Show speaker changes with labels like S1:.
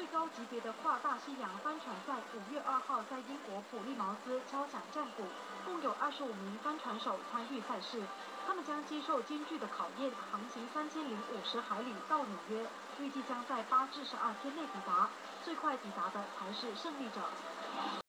S1: 最高级别的跨大西洋帆船赛5月2号在英国普利茅斯敲响战鼓，共有25名帆船手参与赛事。他们将接受艰巨的考验，航行3050海里到纽约，预计将在8至12天内抵达。最快抵达的才是胜利者。